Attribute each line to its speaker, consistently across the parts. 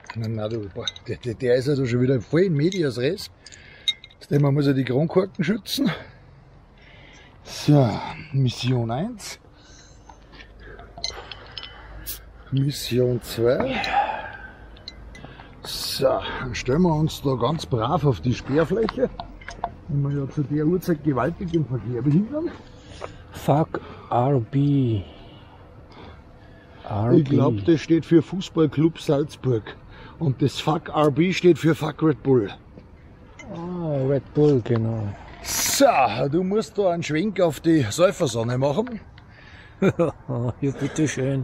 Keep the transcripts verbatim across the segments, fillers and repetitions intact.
Speaker 1: Na, na, du, der, der, der ist also schon wieder voll in medias res. Man muss ja die Kronkorken schützen. So, Mission eins. Mission zwei. So, dann stellen wir uns da ganz brav auf die Sperrfläche. Wenn wir ja zu der Uhrzeit gewaltig im Verkehr behindern.
Speaker 2: Fuck R B. R B.
Speaker 1: Ich glaube, das steht für Fußballclub Salzburg. Und das Fuck R B steht für Fuck Red Bull.
Speaker 2: Ah, Red Bull, genau.
Speaker 1: So, du musst da einen Schwenk auf die Säufersonne machen.
Speaker 2: Ja, bitteschön.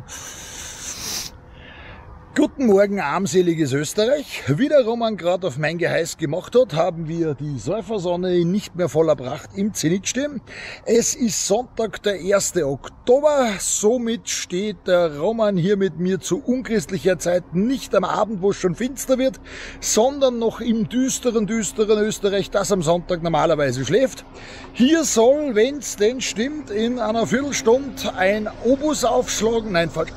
Speaker 1: Guten Morgen, armseliges Österreich. Wie der Roman gerade auf mein Geheiß gemacht hat, haben wir die Säufersonne nicht mehr voller Pracht im Zenit stehen. Es ist Sonntag, der erste Oktober. Somit steht der Roman hier mit mir zu unchristlicher Zeit nicht am Abend, wo es schon finster wird, sondern noch im düsteren, düsteren Österreich, das am Sonntag normalerweise schläft. Hier soll, wenn es denn stimmt, in einer Viertelstunde ein Obus aufschlagen. Nein, falsch.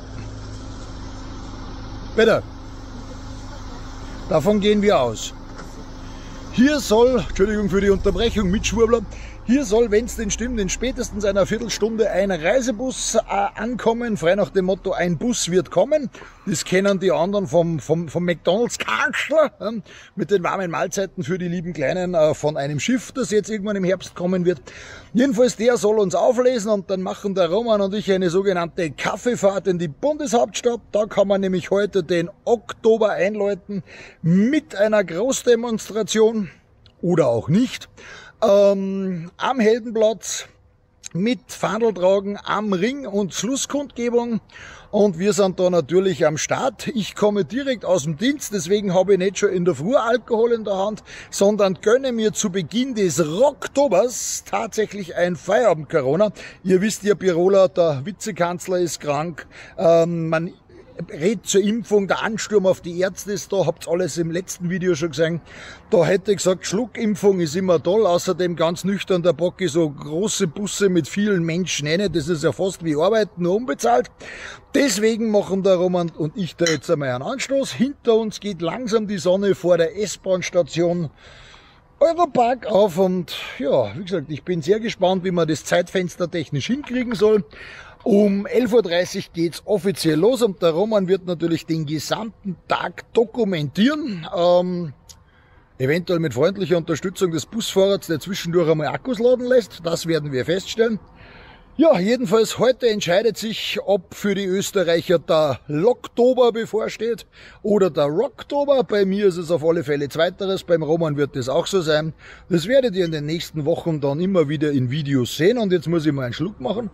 Speaker 1: Bitte. Davon gehen wir aus. Hier soll, Entschuldigung für die Unterbrechung, Mitschwurbler, hier soll, wenn es denn stimmt, in spätestens einer Viertelstunde ein Reisebus äh, ankommen, frei nach dem Motto, ein Bus wird kommen. Das kennen die anderen vom, vom, vom McDonalds Kanzler, äh, mit den warmen Mahlzeiten für die lieben Kleinen äh, von einem Schiff, das jetzt irgendwann im Herbst kommen wird. Jedenfalls, der soll uns auflesen und dann machen der Roman und ich eine sogenannte Kaffeefahrt in die Bundeshauptstadt. Da kann man nämlich heute den Oktober einläuten mit einer Großdemonstration oder auch nicht. Ähm, am Heldenplatz mit Fahndeltragen am Ring und Schlusskundgebung und wir sind da natürlich am Start. Ich komme direkt aus dem Dienst, deswegen habe ich nicht schon in der Früh Alkohol in der Hand, sondern gönne mir zu Beginn des Rocktobers tatsächlich ein Feierabend-Corona. Ihr wisst ja, Biroler, der Vizekanzler ist krank, ähm, man redet zur Impfung, der Ansturm auf die Ärzte ist da, habt's alles im letzten Video schon gesehen. Da hätte ich gesagt, Schluckimpfung ist immer toll, außerdem ganz nüchtern, der Bock ist so große Busse mit vielen Menschen rein, das ist ja fast wie Arbeiten, nur unbezahlt. Deswegen machen der Roman und ich da jetzt einmal einen Anstoß. Hinter uns geht langsam die Sonne vor der S-Bahn-Station Europark auf und ja, wie gesagt, ich bin sehr gespannt, wie man das Zeitfenster technisch hinkriegen soll. Um elf Uhr dreißig geht's offiziell los und der Roman wird natürlich den gesamten Tag dokumentieren. Ähm, eventuell mit freundlicher Unterstützung des Busfahrers, der zwischendurch einmal Akkus laden lässt. Das werden wir feststellen. Ja, jedenfalls heute entscheidet sich, ob für die Österreicher der Locktober bevorsteht oder der Rocktober. Bei mir ist es auf alle Fälle Zweiteres, beim Roman wird es auch so sein. Das werdet ihr in den nächsten Wochen dann immer wieder in Videos sehen und jetzt muss ich mal einen Schluck machen,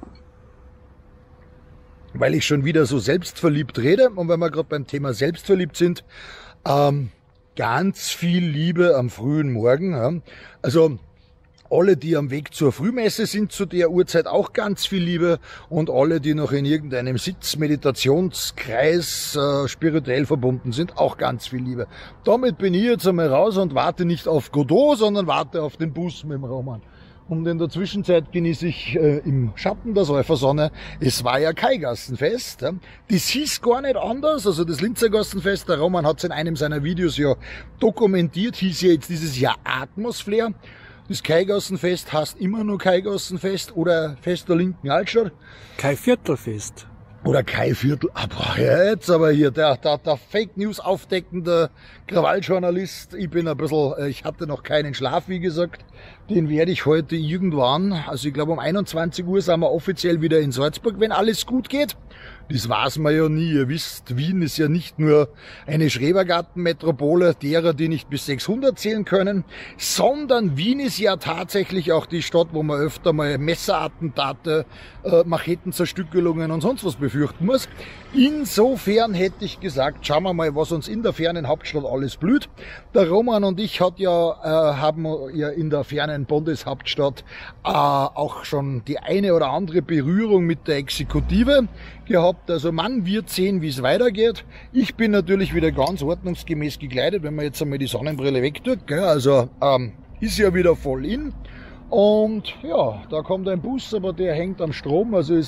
Speaker 1: weil ich schon wieder so selbstverliebt rede und wenn wir gerade beim Thema selbstverliebt sind, ähm, ganz viel Liebe am frühen Morgen. Ja. Also alle, die am Weg zur Frühmesse sind zu der Uhrzeit, auch ganz viel Liebe und alle, die noch in irgendeinem Sitz, Meditationskreis äh, spirituell verbunden sind, auch ganz viel Liebe. Damit bin ich jetzt einmal raus und warte nicht auf Godot, sondern warte auf den Bus mit dem Roman. Und in der Zwischenzeit genieße ich äh, im Schatten der Säufersonne. Es war ja Kaigassenfest. Ja. Das hieß gar nicht anders. Also das Linzergassenfest, der Roman hat es in einem seiner Videos ja dokumentiert, hieß ja jetzt dieses Jahr Atmosphäre. Das Kaigassenfest heißt immer nur Kaigassenfest oder Fest der linken Altstadt.
Speaker 2: Kai-Viertelfest.
Speaker 1: Oder Kai-Viertel. Aber jetzt aber hier, der, der, der Fake News aufdeckende Krawalljournalist. Ich bin ein bisschen, ich hatte noch keinen Schlaf, wie gesagt. Den werde ich heute irgendwann, also ich glaube um einundzwanzig Uhr sind wir offiziell wieder in Salzburg, wenn alles gut geht. Das weiß man ja nie. Ihr wisst, Wien ist ja nicht nur eine Schrebergartenmetropole derer, die nicht bis sechshundert zählen können, sondern Wien ist ja tatsächlich auch die Stadt, wo man öfter mal Messerattentate, äh, Machetenzerstückelungen und sonst was befürchten muss. Insofern hätte ich gesagt, schauen wir mal, was uns in der fernen Hauptstadt alles blüht. Der Roman und ich hat ja, äh, haben ja in der fernen Bundeshauptstadt äh, auch schon die eine oder andere Berührung mit der Exekutive gehabt. Also man wird sehen, wie es weitergeht. Ich bin natürlich wieder ganz ordnungsgemäß gekleidet, wenn man jetzt einmal die Sonnenbrille wegtut. Gell? Also ähm, ist ja wieder voll in. Und ja, da kommt ein Bus, aber der hängt am Strom, also ist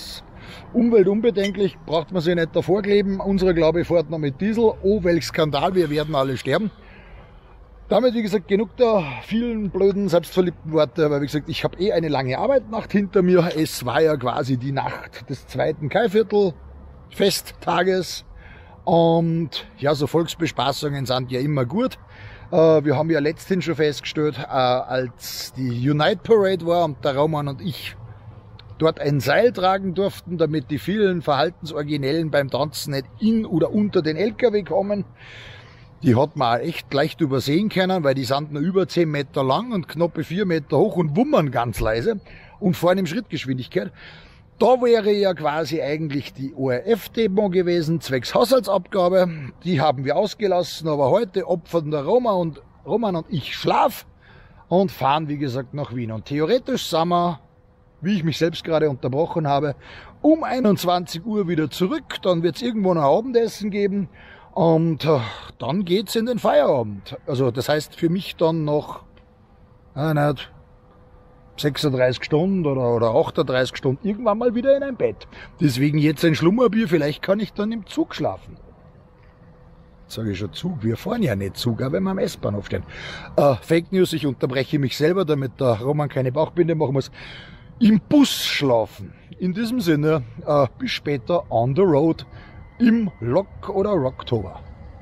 Speaker 1: Umweltunbedenklich, braucht man sich nicht davor kleben. Unsere, glaube ich, fährt noch mit Diesel. Oh, welch Skandal, wir werden alle sterben. Damit, wie gesagt, genug der vielen blöden, selbstverliebten Worte, weil, wie gesagt, ich habe eh eine lange Arbeitsnacht hinter mir. Es war ja quasi die Nacht des zweiten Kaiviertel-Festtages. Und ja, so Volksbespaßungen sind ja immer gut. Äh, wir haben ja letztens schon festgestellt, äh, als die Unite Parade war und der Roman und ich dort ein Seil tragen durften, damit die vielen Verhaltensoriginellen beim Tanzen nicht in oder unter den L K W kommen. Die hat man auch echt leicht übersehen können, weil die sind nur über zehn Meter lang und knappe vier Meter hoch und wummern ganz leise und fahren in Schrittgeschwindigkeit. Da wäre ja quasi eigentlich die O R F-Demo gewesen, zwecks Haushaltsabgabe. Die haben wir ausgelassen, aber heute opfern der Roma und, Roman und ich Schlaf und fahren, wie gesagt, nach Wien. Und theoretisch sind wir, wie ich mich selbst gerade unterbrochen habe, um einundzwanzig Uhr wieder zurück. Dann wird es irgendwo ein Abendessen geben. Und äh, dann geht's in den Feierabend. Also das heißt für mich dann noch äh, nicht, sechsunddreißig Stunden oder, oder achtunddreißig Stunden irgendwann mal wieder in ein Bett. Deswegen jetzt ein Schlummerbier, vielleicht kann ich dann im Zug schlafen. Jetzt sage ich schon Zug, wir fahren ja nicht Zug, aber wenn wir am S-Bahnhof stehen. Äh, Fake News, ich unterbreche mich selber, damit der Roman keine Bauchbinde machen muss. Im Bus schlafen. In diesem Sinne, äh, bis später on the road. Im Lok- oder Rocktober.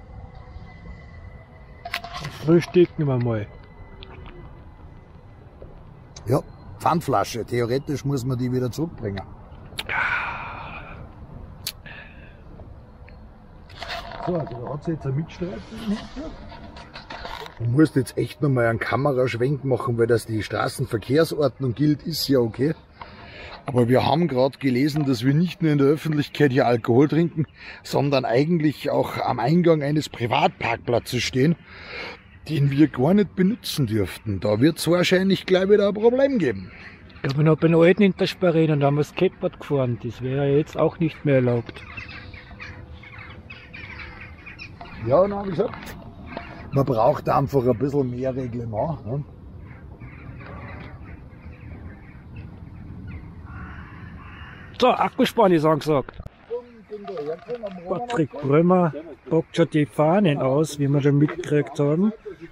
Speaker 2: Frühstücken wir mal.
Speaker 1: Ja, Pfandflasche. Theoretisch muss man die wieder zurückbringen. So, also da hat sie jetzt ein Mitstreiter. Du musst jetzt echt nochmal einen Kameraschwenk machen, weil das die Straßenverkehrsordnung gilt, ist ja okay. Aber wir haben gerade gelesen, dass wir nicht nur in der Öffentlichkeit hier Alkohol trinken, sondern eigentlich auch am Eingang eines Privatparkplatzes stehen, den wir gar nicht benutzen dürften. Da wird es wahrscheinlich gleich wieder ein Problem geben.
Speaker 2: Ich habe noch bei den Alten in der Sperrin und da haben wir Skateboard gefahren. Das wäre jetzt auch nicht mehr erlaubt.
Speaker 1: Ja, na, wie gesagt, man braucht einfach ein bisschen mehr Reglement. Ne?
Speaker 2: So, Akkuspann ist angesagt. Patrick Brömer packt schon die Fahnen aus, wie wir schon mitgekriegt haben.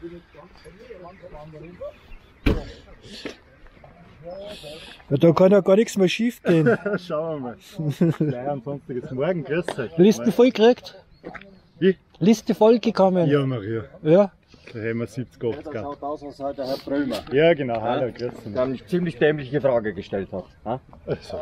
Speaker 2: Ja, da kann ja gar nichts mehr schief gehen.
Speaker 3: Schauen wir mal. Gleich ansonsten geht's morgen. Grüß euch.
Speaker 2: Liste voll gekriegt?
Speaker 3: Wie?
Speaker 2: Liste voll gekommen?
Speaker 3: Ja, Maria.
Speaker 2: Ja.
Speaker 3: Da haben wir siebzig, achtzig.
Speaker 4: Das schaut aus, als sei der Herr Brömer.
Speaker 3: Ja, genau. Hallo, grüß dich.
Speaker 4: Der eine ziemlich dämliche Frage gestellt hat. Ha?
Speaker 3: Also.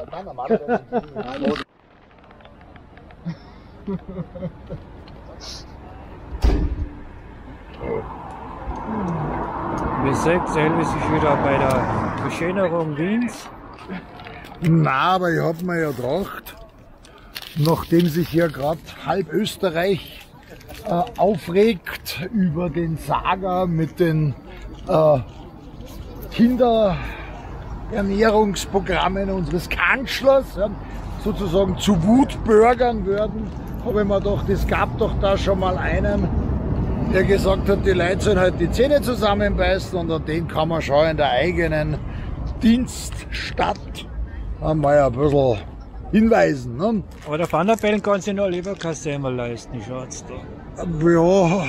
Speaker 2: Wir sehen, Elvis ist wieder bei der Beschönerung Wiens.
Speaker 1: Na, aber ich hab mir ja gedacht, nachdem sich hier gerade halb Österreich äh, aufregt über den Saga mit den äh, Kinderernährungsprogrammen unseres Kanzlers, ja, sozusagen zu Wutbürgern werden, habe ich mir gedacht, es gab doch da schon mal einen, der gesagt hat, die Leute sollen halt die Zähne zusammenbeißen, und an den kann man schon in der eigenen Dienststadt einmal ein bisschen hinweisen. Ne?
Speaker 2: Aber der Vanderbellen kann sich noch lieber kein Semmel leisten, schaut's da.
Speaker 1: Ja,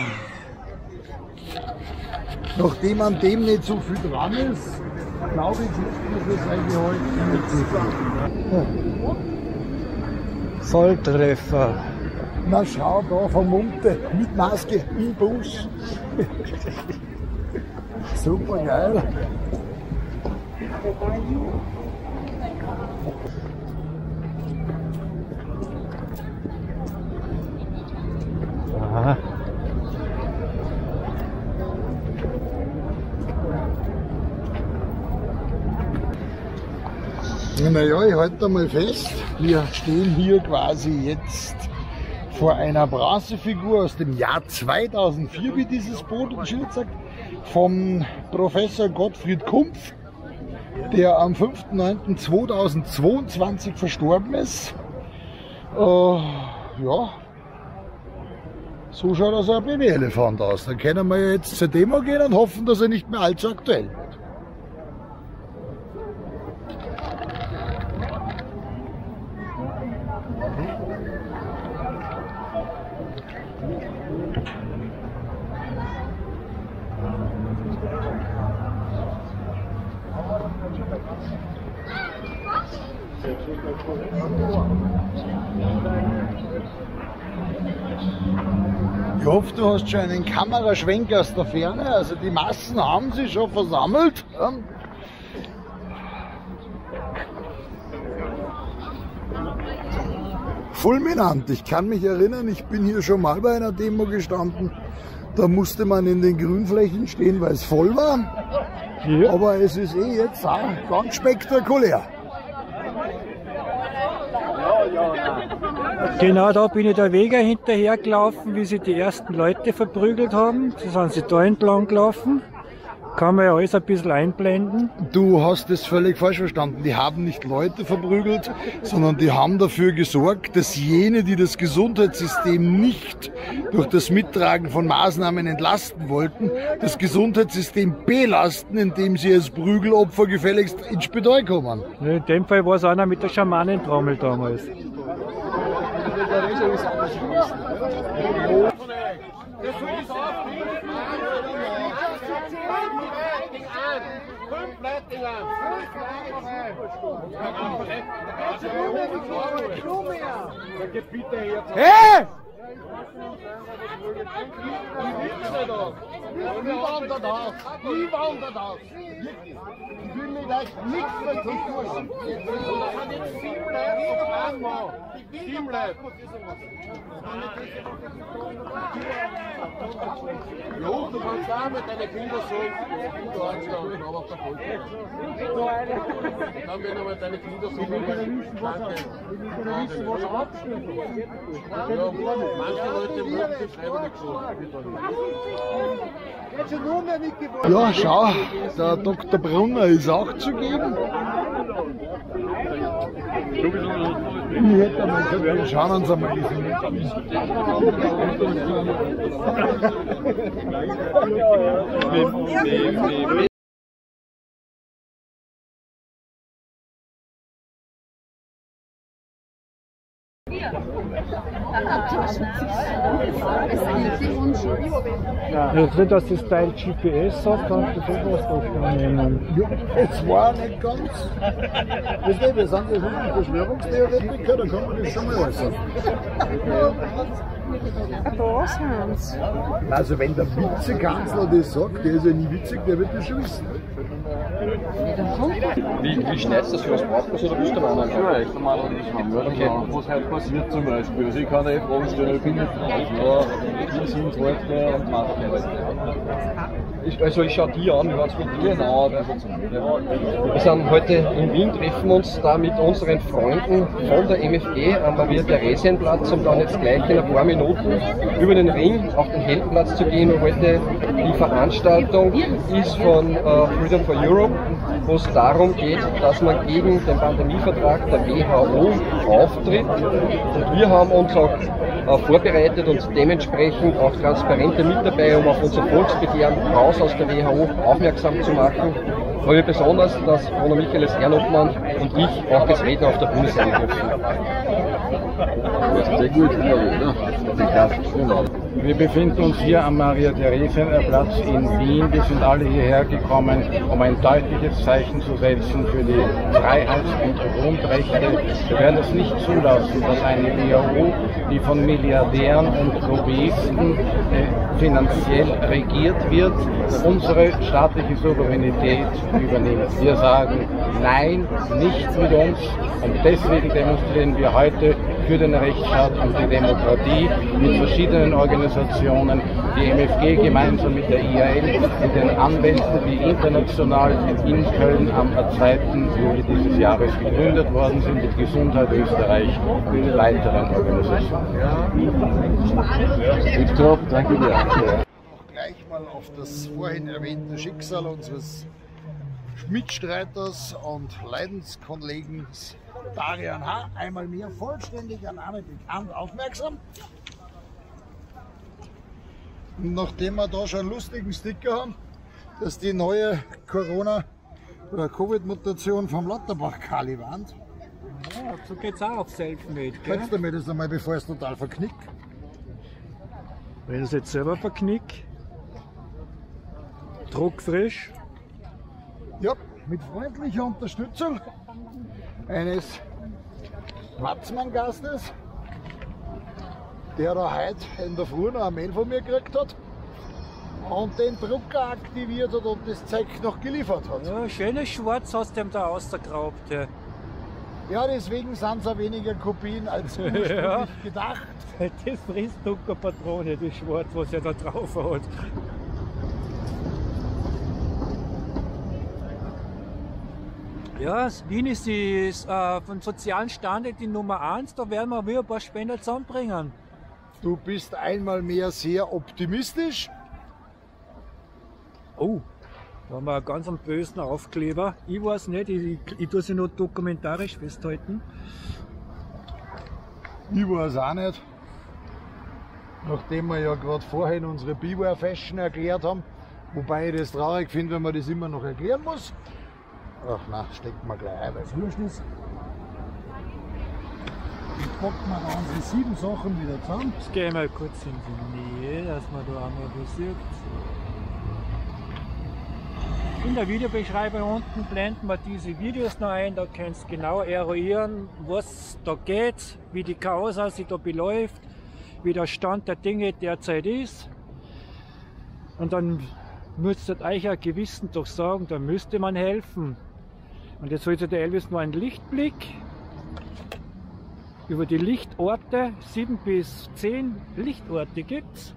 Speaker 1: nachdem an dem nicht so viel dran ist, glaube ich nicht, dass das eigentlich heute
Speaker 2: Volltreffer.
Speaker 1: Na schau da vom Munte mit Maske im Bus. Super geil.
Speaker 2: Aha.
Speaker 1: Naja, ich halte mal fest, wir stehen hier quasi jetzt vor einer Bronzefigur aus dem Jahr zweitausendvier, wie dieses Boot im Schild sagt, vom Professor Gottfried Kumpf, der am fünften neunten zweitausendzweiundzwanzig verstorben ist. Äh, ja, so schaut also ein B W-Elefant aus. Dann können wir jetzt zur Demo gehen und hoffen, dass er nicht mehr allzu aktuell wird. Ich hoffe, du hast schon einen Kameraschwenk aus der Ferne. Also die Massen haben sich schon versammelt. Ja. Fulminant. Ich kann mich erinnern, ich bin hier schon mal bei einer Demo gestanden. Da musste man in den Grünflächen stehen, weil es voll war. Ja. Aber es ist eh jetzt auch ganz spektakulär.
Speaker 2: Genau da bin ich der Wege hinterher gelaufen, wie sie die ersten Leute verprügelt haben. So sind sie da entlang gelaufen. Kann man ja alles ein bisschen einblenden.
Speaker 1: Du hast es völlig falsch verstanden. Die haben nicht Leute verprügelt, sondern die haben dafür gesorgt, dass jene, die das Gesundheitssystem nicht durch das Mittragen von Maßnahmen entlasten wollten, das Gesundheitssystem belasten, indem sie als Prügelopfer gefälligst ins Spital kommen.
Speaker 2: In dem Fall war es einer mit der Schamanentrommel damals.
Speaker 1: Hey!
Speaker 5: Wie wandert aus? Wie wandert aus? Ich will mit euch nichts mehr zu tun haben. Das sind jetzt sieben Leute auf einmal. Sieben Leute. Ja, du kannst auch mit deinen Kindern sagen, du anstanden, aber auf der Folge. Dann werden aber deine Kinder sagen, danke. Wissen, was abstimmt. Ja, manche Leute mögen die freiwillig so.
Speaker 1: Ja, schau, der Doktor Brunner ist auch zugegen. Ich hätte mal gesagt, wir schauen uns einmal die Finger an.
Speaker 2: Ja, nicht, dass das Teil G P S hat, kannst du sowas doch nehmen.
Speaker 1: Ja, es war nicht ganz. Wisst ihr, wir sind ja wirklich Verschwörungstheoretiker, da kann man das schon mal äußern.
Speaker 6: Was haben sie?
Speaker 1: Also wenn der Vizekanzler das sagt, der ist ja nie witzig, der wird das schon wissen.
Speaker 4: Wie, wie schneidest du das für was braucht das oder bist du der Meinung? Ja, ich der Meinung, ich habe okay. Was heute passiert zum Beispiel. Also ich kann dir Fragen stellen, ich bin nicht ja, wie sind heute und mache ich. Also ich schaue die an, wie war es mit dir? Nein, wir sind heute in Wien, treffen uns da mit unseren Freunden von der M F G am Maria-Theresienplatz, um dann jetzt gleich in ein paar Minuten über den Ring auf den Heldenplatz zu gehen. Heute die Veranstaltung ist von uh, Freedom for Europe, wo es darum geht, dass man gegen den Pandemievertrag der W H O auftritt. Und wir haben uns auch uh, vorbereitet und dementsprechend auch Transparente mit dabei, um auf unser Volksbegehren raus aus der W H O aufmerksam zu machen. Ich freue mich besonders, dass Bruno Michaelis Ehrenobmann und ich auch als Redner auf der Bühne sein dürfen.
Speaker 7: Sehr gut, genau. Wir befinden uns hier am Maria-Theresien-Platz in Wien. Wir sind alle hierher gekommen, um ein deutliches Zeichen zu setzen für die Freiheits- und Grundrechte. Wir werden es nicht zulassen, dass eine W H O, die von Milliardären und Lobbyisten äh, finanziell regiert wird, unsere staatliche Souveränität übernimmt. Wir sagen nein, nicht mit uns, und deswegen demonstrieren wir heute für den Rechtsstaat und die Demokratie mit verschiedenen Organisationen, die M F G gemeinsam mit der I A L, mit den Anwälten, die international in Köln am zweiten Juli dieses Jahres gegründet worden sind, mit Gesundheit Österreich und weiteren Organisationen.
Speaker 1: Tipptopp, danke dir. Gleich mal auf das vorhin erwähnte Schicksal unseres Mitstreiters und Leidenskollegen Darian H. einmal mehr vollständiger Name bekannt, aufmerksam. Und nachdem wir da schon einen lustigen Sticker haben, dass die neue Corona- oder Covid-Mutation vom Lauterbach-Kali warnt.
Speaker 2: Ja, so geht's auch auf Selfmade, gell?
Speaker 1: Kannst du mir das einmal, bevor es total verknickt?
Speaker 2: Wenn ich es jetzt selber verknick, druckfrisch.
Speaker 1: Ja, mit freundlicher Unterstützung eines Watzmann-Gast ist, der da heute in der Früh noch ein Mail von mir gekriegt hat und den Drucker aktiviert hat und das Zeug noch geliefert hat.
Speaker 2: Ja, schönes Schwarz hast du ihm da ausgegrabt. Ja.
Speaker 1: Ja, deswegen sind es auch weniger Kopien als ursprünglich
Speaker 2: Ja.
Speaker 1: gedacht.
Speaker 2: Das frisst Druckerpatrone, das Schwarz, was er da drauf hat. Ja, Wien ist, die, ist äh, vom sozialen Standard die Nummer eins, da werden wir wieder ein paar Spender zusammenbringen.
Speaker 1: Du bist einmal mehr sehr optimistisch.
Speaker 2: Oh, da haben wir einen ganz einen bösen Aufkleber. Ich weiß nicht, ich, ich, ich tue sie noch dokumentarisch festhalten.
Speaker 1: Ich weiß auch nicht. Nachdem wir ja gerade vorhin unsere Beware Fashion erklärt haben, wobei ich das traurig finde, wenn man das immer noch erklären muss. Ach nein, steckt man gleich ein, weil es wurscht ist. Jetzt packen wir da unsere sieben Sachen wieder zusammen.
Speaker 2: Jetzt gehen wir kurz in die Nähe, dass man da einmal was sieht. In der Videobeschreibung unten blenden wir diese Videos noch ein, da kannst du genau eruieren, was da geht, wie die Causa sich da beläuft, wie der Stand der Dinge derzeit ist. Und dann müsstet euch ein Gewissen doch sagen, da müsste man helfen. Und jetzt sollte der Elvis nur einen Lichtblick über die Lichtorte, sieben bis zehn Lichtorte gibt's.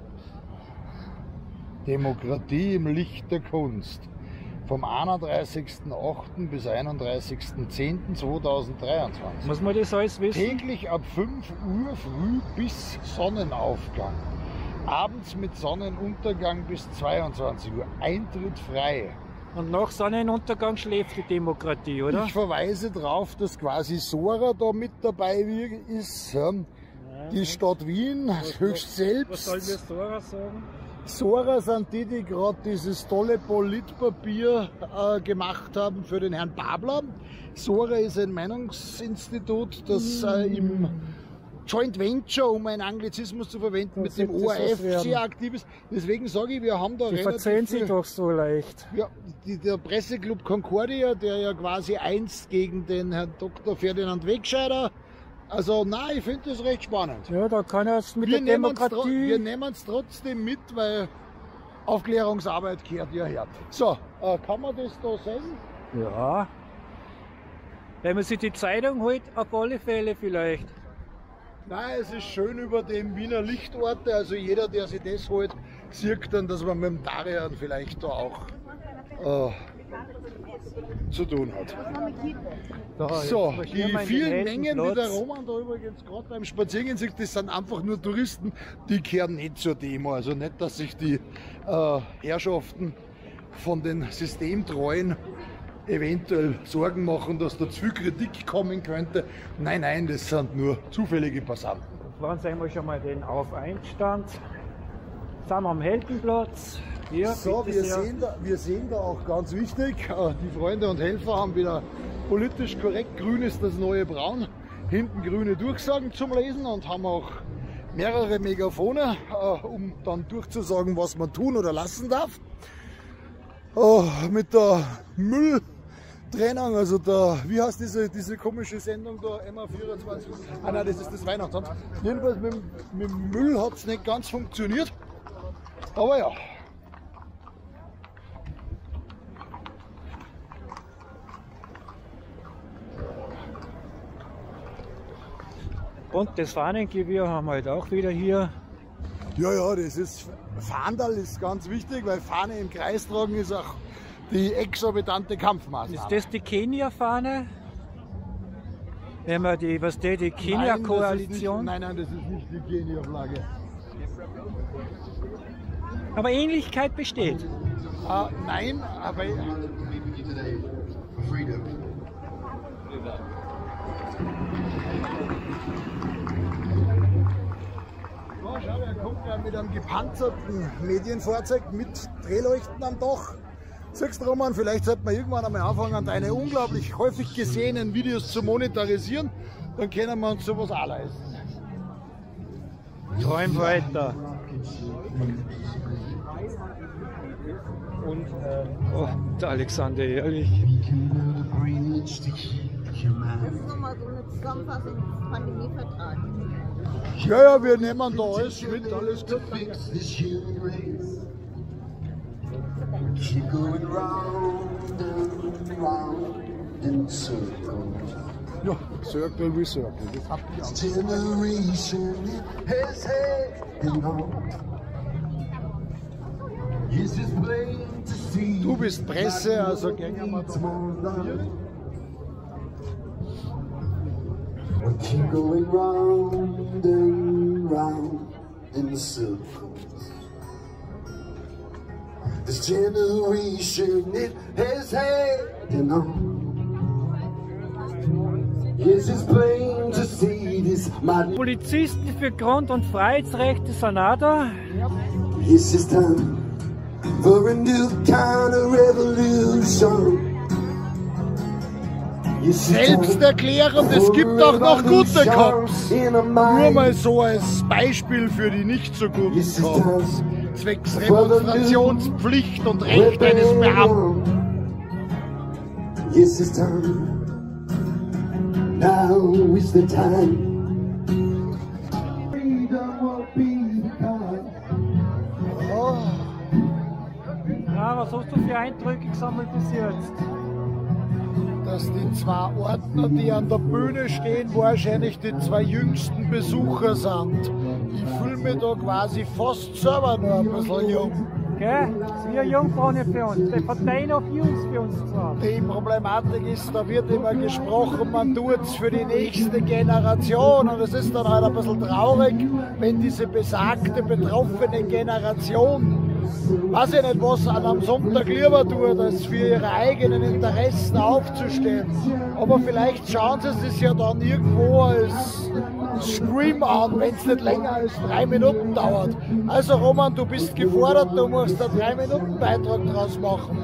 Speaker 1: Demokratie im Licht der Kunst. Vom einunddreißigsten achten bis einunddreißigsten zehnten zweitausenddreiundzwanzig.
Speaker 2: Muss man das alles wissen?
Speaker 1: Täglich ab fünf Uhr früh bis Sonnenaufgang. Abends mit Sonnenuntergang bis zweiundzwanzig Uhr. Eintritt frei.
Speaker 2: Und nach Sonnenuntergang schläft die Demokratie, oder?
Speaker 1: Ich verweise darauf, dass quasi Sora da mit dabei ist. Ja. Die Stadt Wien, höchst selbst.
Speaker 2: Was soll mir Sora sagen?
Speaker 1: Sora sind die, die gerade dieses tolle Politpapier äh, gemacht haben für den Herrn Babler. Sora ist ein Meinungsinstitut, das äh, im Joint Venture, um einen Anglizismus zu verwenden, mit dem O R F sehr aktiv ist. Deswegen sage ich, wir haben da
Speaker 2: Die verzeihen sich doch so leicht.
Speaker 1: Ja, die, der Presseclub Concordia, der ja quasi einst gegen den Herrn Doktor Ferdinand Wegscheider. Also nein, ich finde das recht spannend.
Speaker 2: Ja, da kann er es mit
Speaker 1: Wir
Speaker 2: der
Speaker 1: nehmen
Speaker 2: Demokratie...
Speaker 1: wir nehmen es trotzdem mit, weil Aufklärungsarbeit gehört ja her. So, äh, kann man das da sehen?
Speaker 2: Ja. Wenn man sich die Zeitung holt, auf alle Fälle vielleicht.
Speaker 1: Nein, es ist schön über dem Wiener Lichtorte, also jeder, der sich das holt, sieht dann, dass man mit dem Darian vielleicht da auch äh, zu tun hat.
Speaker 2: Da,
Speaker 1: So,
Speaker 2: jetzt
Speaker 1: die
Speaker 2: marschieren wir in den
Speaker 1: vielen
Speaker 2: hellen
Speaker 1: Mengen, die der
Speaker 2: Platz.
Speaker 1: Roman da übrigens gerade beim Spaziergehen sieht, das sind einfach nur Touristen, die kehren nicht zur Demo. Also nicht, dass sich die äh, Herrschaften von den Systemtreuen eventuell Sorgen machen, dass da zu viel Kritik kommen könnte. Nein, nein, das sind nur zufällige Passanten.
Speaker 2: Fahren Sie einmal schon mal den Auf-Einstand. Sind wir am Heldenplatz. Hier,
Speaker 1: So,
Speaker 2: bitte
Speaker 1: wir
Speaker 2: sehr.
Speaker 1: sehen, da, wir sehen da auch ganz wichtig, äh, die Freunde und Helfer haben wieder politisch korrekt, grün ist das neue Braun, hinten grüne Durchsagen zum Lesen und haben auch mehrere Megafone, äh, um dann durchzusagen, was man tun oder lassen darf. Oh, mit der Mülltrennung, also der, wie heißt diese, diese komische Sendung da, M A vierundzwanzig? Ah nein, das ist das Weihnachtsamt. Jedenfalls mit, mit dem Müll hat es nicht ganz funktioniert, aber ja.
Speaker 2: Und das Fahnengewirr haben wir halt auch wieder hier.
Speaker 1: Ja, ja, das ist, Fahndal ist ganz wichtig, weil Fahne im Kreis tragen ist auch die exorbitante Kampfmaßnahme.
Speaker 2: Ist das die Kenia-Fahne? Wenn man die, was die, die Kenia-Koalition?
Speaker 1: Nein, nein, das ist nicht die Kenia-Flagge.
Speaker 2: Aber Ähnlichkeit besteht.
Speaker 1: Äh, nein, aber oh, schau, er kommt ja mit einem gepanzerten Medienfahrzeug mit Drehleuchten am Dach. Siehst du, Roman, vielleicht sollte man irgendwann einmal anfangen, deine unglaublich häufig gesehenen Videos zu monetarisieren. Dann können wir uns sowas auch leisten.
Speaker 2: Träum weiter. Und äh, oh, der Alexander, ehrlich.
Speaker 8: ist nochmal so eine Zusammenfassung des Pandemievertrags.
Speaker 1: Ja, ja, wir nehmen da alles mit, alles gut. Ja, Circle wie Circle. Das hab ich auch. Du bist Presse, also gehen wir mal hier. We keep going round and round in circles. This generation, it has had enough. Yes, it's plain to see this madness.
Speaker 2: Polizisten für Grund- und Freiheitsrechte sind auch da.
Speaker 1: Yes, it's time for a new kind of revolution. Selbsterklärend, es gibt auch noch gute Cops. Nur mal so als Beispiel für die nicht so guten Cops. Zwecks Demonstrationspflicht und Recht eines Beamten. Yes, it's time. Now is the time.
Speaker 2: Oh. Ja, was hast du für Eindrücke gesammelt bis jetzt?
Speaker 1: Dass die zwei Ordner, die an der Bühne stehen, wahrscheinlich die zwei jüngsten Besucher sind. Ich fühle mich da quasi fast selber noch ein bisschen jung.
Speaker 2: Gell? Das ist wie eine Jungfrau für uns. Die verteilen auf Jungs für uns zu haben.
Speaker 1: Die Problematik ist, da wird immer gesprochen, man tut es für die nächste Generation. Und es ist dann halt ein bisschen traurig, wenn diese besagte, betroffene Generation, weiß ich nicht, was an einem Sonntag lieber tut, als für ihre eigenen Interessen aufzustehen. Aber vielleicht schauen sie es ja dann irgendwo als Stream an, wenn es nicht länger als drei Minuten dauert. Also Roman, du bist gefordert, du musst einen drei Minuten Beitrag draus machen.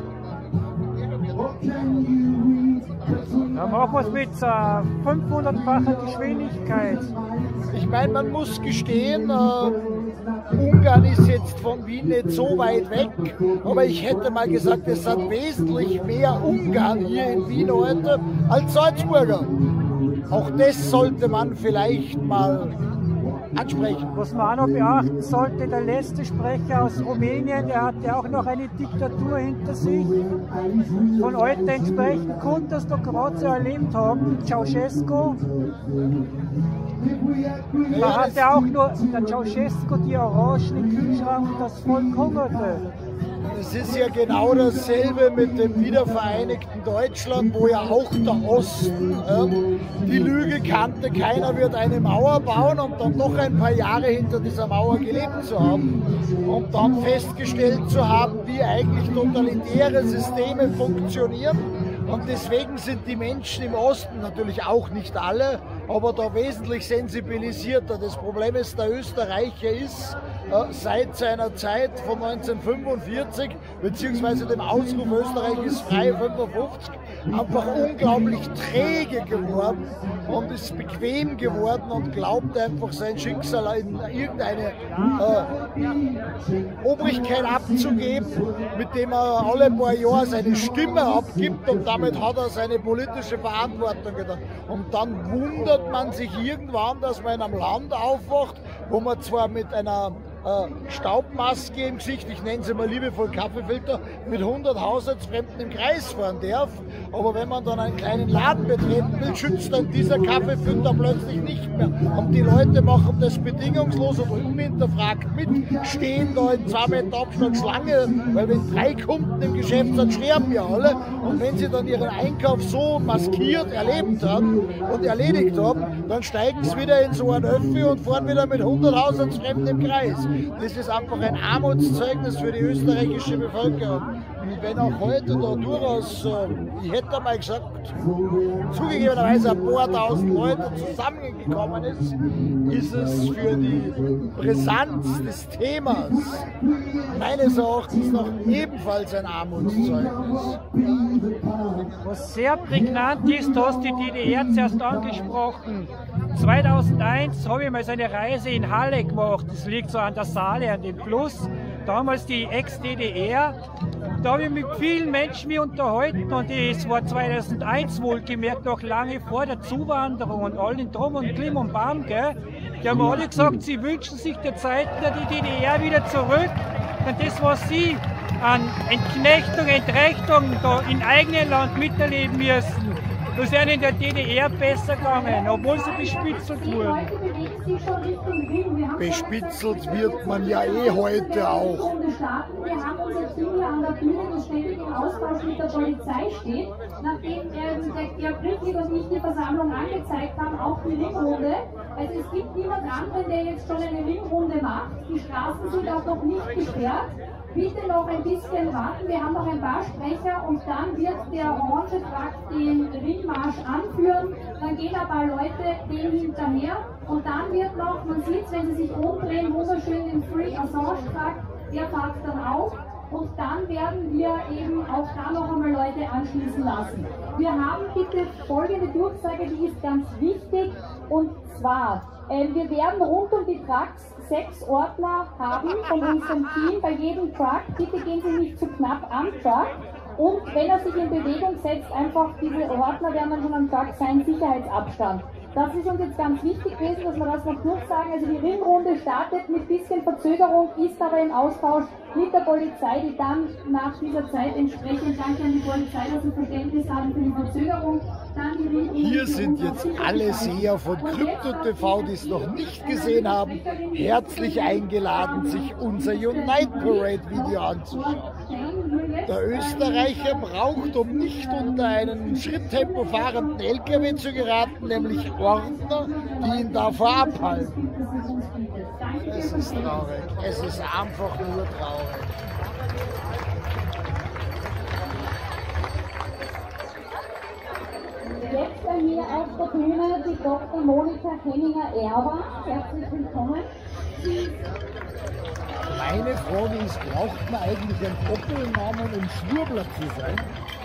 Speaker 2: Ja, machen wir es mit uh, fünfhundertfacher Geschwindigkeit.
Speaker 1: Ich meine, man muss gestehen, äh, Ungarn ist jetzt von Wien nicht so weit weg, aber ich hätte mal gesagt, es sind wesentlich mehr Ungarn hier in Wien heute als Salzburger. Auch das sollte man vielleicht mal ansprechen.
Speaker 2: Was man auch noch beachten sollte, der letzte Sprecher aus Rumänien, der hatte auch noch eine Diktatur hinter sich. Von alten entsprechend kommt, dass da gerade so erlebt haben, Ceausescu. Da hatte auch nur der Ceausescu die Orangen im Kühlschrank, das Volk hungerte.
Speaker 1: Es ist ja genau dasselbe mit dem wiedervereinigten Deutschland, wo ja auch der Osten äh, die Lüge kannte, keiner wird eine Mauer bauen und dann noch ein paar Jahre hinter dieser Mauer gelebt zu haben und dann festgestellt zu haben, wie eigentlich totalitäre Systeme funktionieren. Und deswegen sind die Menschen im Osten, natürlich auch nicht alle, aber da wesentlich sensibilisierter. Das Problem ist, der Österreicher ist äh, seit seiner Zeit von neunzehnhundertfünfundvierzig, beziehungsweise dem Ausruf Österreich ist frei fünfundfünfzig, einfach unglaublich träge geworden und ist bequem geworden und glaubt einfach sein Schicksal in irgendeine äh, Obrigkeit abzugeben, mit dem er alle paar Jahre seine Stimme abgibt und damit hat er seine politische Verantwortung getan. Und dann wundert man sich irgendwann, dass man in einem Land aufwacht, wo man zwar mit einer äh, Staubmaske im Gesicht, ich nenne sie mal liebevoll Kaffeefilter, mit hundert Haushaltsfremden im Kreis fahren darf, aber wenn man dann einen kleinen Laden betreten will, schützt dann dieser Kaffeefilter plötzlich nicht mehr. Und die Leute machen das bedingungslos und unhinterfragt mit, stehen da in zwei Meter Abstand Schlange, weil wenn drei Kunden im Geschäft sind, sterben ja alle. Und wenn sie dann ihren Einkauf so maskiert erlebt haben und erledigt haben, dann steigen sie wieder in so einen Öffi und fahren wieder mit hundert Haushaltsfremden im Kreis. Das ist einfach ein Armutszeugnis für die österreichische Bevölkerung. Und wenn auch heute da durchaus, äh, ich hätte mal gesagt, zugegebenerweise ein paar tausend Leute zusammengekommen ist, ist es für die Brisanz des Themas meines Erachtens noch ebenfalls ein Armutszeugnis.
Speaker 2: Was sehr prägnant ist, du hast die D D R zuerst angesprochen. zweitausendeins habe ich mal so eine Reise in Halle gemacht, das liegt so an der Saale, an dem Fluss. Damals die Ex-D D R. Da da habe ich mit vielen Menschen mich unterhalten und es war zweitausendeins wohlgemerkt, noch lange vor der Zuwanderung und allen Drum und Klim und Bam, gell? Die haben alle gesagt, sie wünschen sich der Zeiten der D D R wieder zurück. Und das, was sie an Entknechtung, Entrechtung da im eigenen Land miterleben müssen, das ist ihnen in der D D R besser gegangen, obwohl sie bespitzelt wurden.
Speaker 1: Bespitzelt wird man ja eh heute auch.
Speaker 9: Wir haben unser Team hier an der Bühne, das ständig im Austausch mit der Polizei steht, nachdem ähm, der Briefling und ich die Versammlung angezeigt haben, auch die Ringrunde. Also es gibt niemand anderen, der jetzt schon eine Ringrunde macht. Die Straßen sind auch noch nicht gesperrt. Bitte noch ein bisschen warten, wir haben noch ein paar Sprecher und dann wird der orange Trakt den Ringmarsch anführen. Dann gehen ein paar Leute dem hinterher und dann wird noch, man sieht es, wenn sie sich umdrehen, wunderschön den Free Assange Trakt, der fährt dann auf. Und dann werden wir eben auch da noch einmal Leute anschließen lassen. Wir haben bitte folgende Durchsage, die ist ganz wichtig, und zwar, äh, wir werden rund um die Trucks sechs Ordner haben von unserem Team bei jedem Truck. Bitte gehen Sie nicht zu knapp am Truck. Und wenn er sich in Bewegung setzt, einfach diese Ordner werden dann schon am Truck sein, Sicherheitsabstand. Das ist uns jetzt ganz wichtig gewesen, dass wir das noch durchsagen. Also die Ringrunde startet mit bisschen Verzögerung, ist aber im Austausch mit der Polizei, die dann nach dieser Zeit entsprechend, danke an die Polizei, dass sie Verständnis haben für die Verzögerung. Dann die Ringrunde.
Speaker 1: Hier sind jetzt alle Seher von Krypto T V, die es noch nicht gesehen haben, herzlich eingeladen, sich unser Unite Parade Video anzuschauen. Der Österreicher braucht, um nicht unter einen Schritttempo fahrenden L K W zu geraten, nämlich Ordner, die ihn davor abhalten. Es ist traurig, es ist einfach nur traurig.
Speaker 9: Jetzt bei mir auf der Bühne die Doktor Monika Henninger-Erber. Herzlich willkommen.
Speaker 1: Meine Frage ist, braucht man eigentlich einen Doppelnamen, um Schwurbler zu sein?